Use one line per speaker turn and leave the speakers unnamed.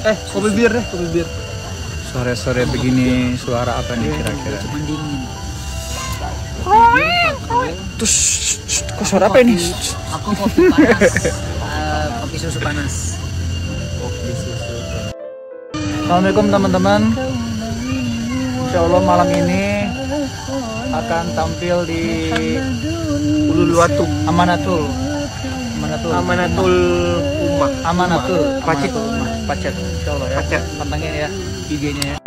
Kopi bir deh, kopi bir.
Sore-sore begini suara apa nih kira-kira?
Cuma dingin.
Terus kok suara apa ini?
Aku kopi panas. Kopi susu panas.
Assalamualaikum teman-teman. Insya Allah malam ini akan tampil di
Uluwatu.
Amanatul
Amanatul Ummah.
Amanatul
Pacet.
Pacet. Insya Allah ya.
Pacet.
Pantengin ya IG-nya ya.